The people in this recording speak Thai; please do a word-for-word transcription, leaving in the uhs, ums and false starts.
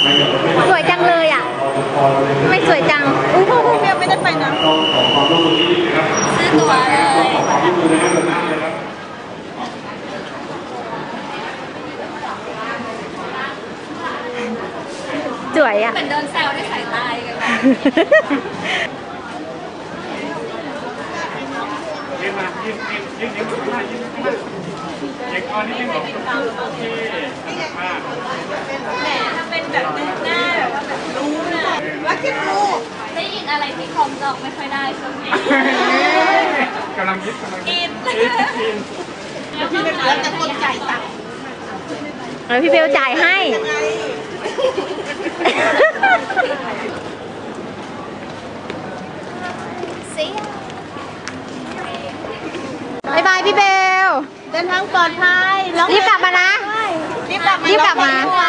สวยจังเลยอ่ะไม่สวยจังอุ้ยพวกพวกเนี้ยไม่ได้ไปนะซื้อตั๋วเลยสวยอ่ะเหมือนโดนแซวด้วยสายตากันยิ้มมายิ้มยิ้มยิ้มยิ้มข้างหน้ายิ้มข้างหน้าเด็กอ่อนนี่ยิ้มบอกโอเคมากแหมทำเป็นแบบหน้าแบบว่าแบบรู้นะรักที่รู้ได้ยินอะไรที่คลองจองไม่ค่อยได้ช่วงนี้กำลังคิดกำลังกินกินพี่เป็นแล้วแต่คนจ่ายตังค์แล้วพี่เบลจ่ายให้บายบายพี่เบลเดินทางปลอดภัยรีบกลับมานะรีบกลับมารีบกลับมา